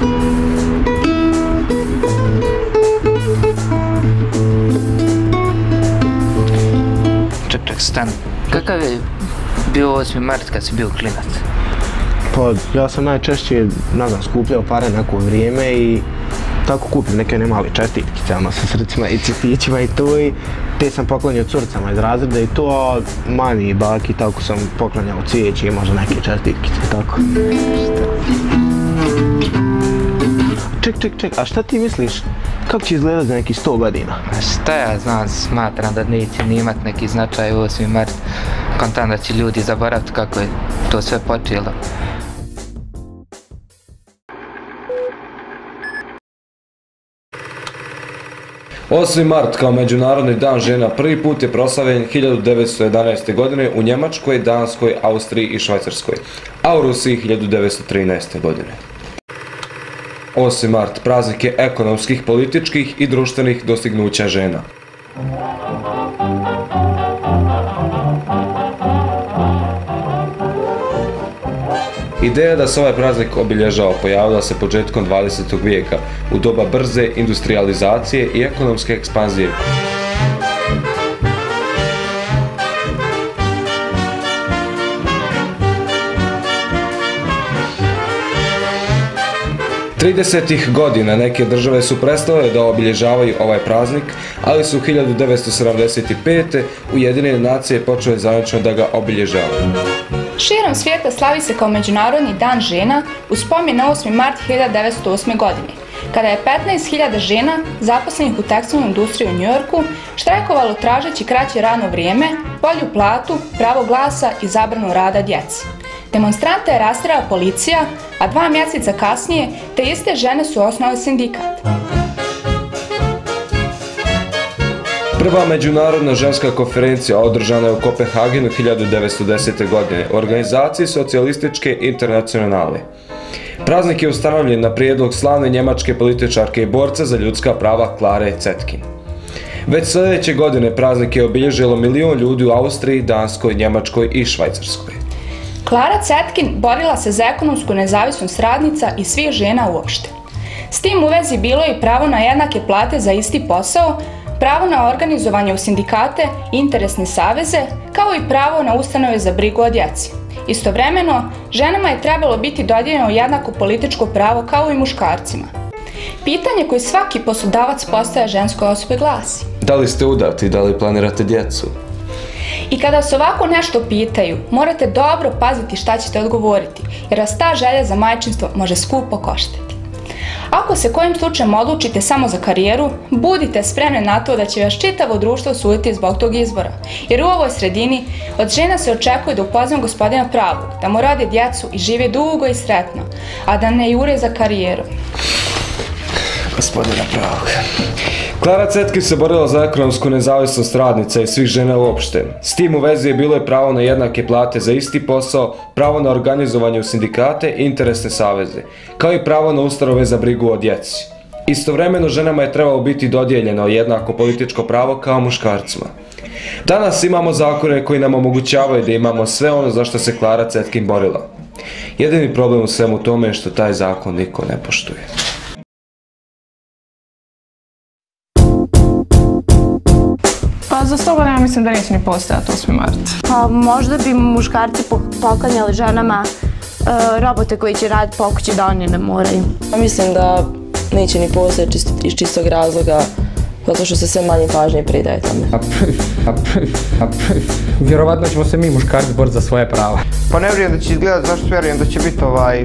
Ček, stan. Kakav je bio 8. mart kad si bio klinac? Pa ja sam najčešće, ne znam, skupljao pare neko vrijeme i tako kupim neke male čestitkice, sa srcima i cvjetićima i to, i te sam poklonio curcama iz razreda i to, a mami i baki tako sam poklanjao cvijeće i možda neke čestitkice i tako. Ček, a šta ti misliš, kako će izgledati za neki 100 godina? Šta ja znam, smatram da neće ni imat neki značaj 8. mart, kontam da će ljudi zaboraviti kako je to sve počelo. Osmi mart kao Međunarodni dan žena prvi put je proslavljen 1911. godine u Njemačkoj, Danskoj, Austriji i Švajcarskoj, a u Rusiji 1913. godine. 8. mart praznik je ekonomskih, političkih i društvenih dostignuća žena. Ideja da se ovaj praznik obilježava pojavila se početkom 20. vijeka u doba brze industrijalizacije i ekonomske ekspanzije. Tridesetih godina neke države su prestale da obilježavaju ovaj praznik, ali su 1975. Ujedinjene nacije počele zvanično da ga obilježavaju. Širom svijeta slavi se kao Međunarodni dan žena u spomen na 8. mart 1908. godine, kada je 15.000 žena zaposlenih u tekstilnoj industriji u Njujorku štrajkovalo tražeći kraće radno vrijeme, bolju platu, pravo glasa i zabranu rada djeci. Demonstrante je rastjerala policija, a 2 mjeseca kasnije te iste žene su osnovale sindikat. Prva međunarodna ženska konferencija održana je u Kopenhagenu 1910. godine u organizaciji Socijalističke internacionale. Praznik je ustanovljen na prijedlog slavne njemačke političarke i borca za ljudska prava Klare Zetkin. Već sljedeće godine praznik je obilježilo 1 milijun ljudi u Austriji, Danskoj, Njemačkoj i Švajcarskoj. Klara Zetkin borila se za ekonomsku nezavisnost radnica i svih žena uopšte. S tim u vezi bilo je i pravo na jednake plate za isti posao, pravo na organizovanje u sindikate i interesne saveze, kao i pravo na ustanove za brigu o djeci. Istovremeno, ženama je trebalo biti dodijeljeno jednako političko pravo kao i muškarcima. Pitanje koje svaki poslodavac postaje ženskoj osobi glasi: da li ste udati, da li planirate djecu? I kada se ovako nešto pitaju, morate dobro paziti šta ćete odgovoriti, jer vas ta želja za majčinstvo može skupo koštati. Ako se kojim slučajem odlučite samo za karijeru, budite spremni na to da će vas čitavo društvo suditi zbog tog izbora, jer u ovoj sredini od žena se očekuje da upoznaju gospodina pravog, da mu rode djecu i žive dugo i sretno, a da ne jure za karijeru. Gospodina pravog. Klara Zetkin se borila za ekonomsku nezavisnost radnica i svih žena uopšte. S tim u vezi je bilo je pravo na jednake plate za isti posao, pravo na organizovanje u sindikate i interesne saveze, kao i pravo na ustanove za brigu o djeci. Istovremeno ženama je trebalo biti dodijeljeno jednako političko pravo kao muškarcima. Danas imamo zakone koji nam omogućavaju da imamo sve ono za što se Klara Zetkin borila. Jedini problem u svemu tome je što taj zakon niko ne poštuje. Pa za 100 godina mislim da neće ni postojati 8. mart. Pa možda bi muškarci poklanjali ženama robote koji će raditi po kući da oni ne moraju. Mislim da neće ni postojati iz čistog razloga, zato što se sve manje pažnje pridaje tome. Vjerovatno ćemo se mi muškarci boriti za svoje prava. Pa ne vjerujem da će izgledati, zašto vjerujem da će biti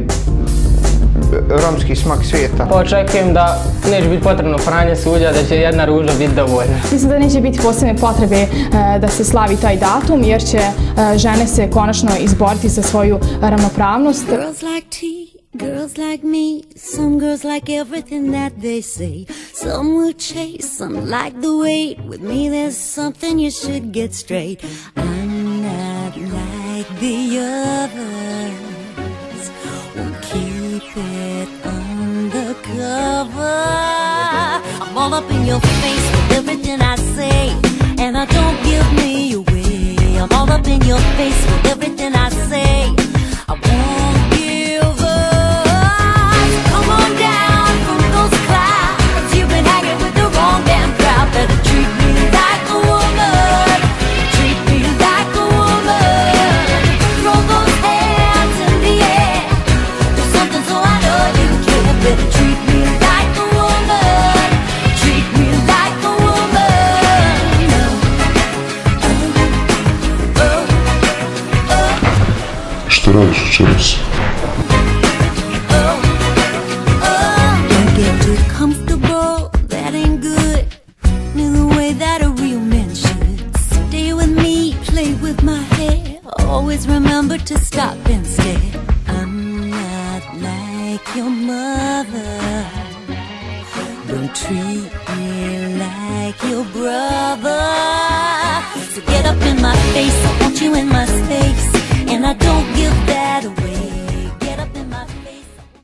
romski smak svijeta. Očekujem da neće biti potrebno pranje suđa, da će jedna ruža biti dovoljna. Mislim da neće biti posebne potrebe da se slavi taj datum, jer će žene se konačno izboriti za svoju ravnopravnost. Girls like me, some girls like everything that they say. Some will chase, some like the wait. With me there's something you should get straight. I'm not like the others, won't keep it undercover. I'm all up in your face with everything I say, and I don't give me away. I'm all up in your face with everything I say. I won't give up. Come on down. Šta radiš večeras? Don't get too comfortable, that ain't good. In the way that a real man should. Stay with me, play with my hair. Always remember to stop and stare. I'm not like your mother. Don't treat me like your brother. So get up in my face.